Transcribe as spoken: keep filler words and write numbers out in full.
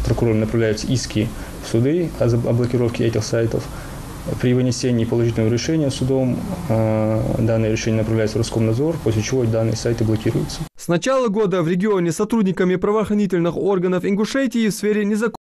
прокурорам направляются иски в суды о блокировке этих сайтов. При вынесении положительного решения судом данное решение направляется в Роскомнадзор, после чего данные сайты блокируются. С начала года в регионе сотрудниками правоохранительных органов Ингушетии в сфере незаконного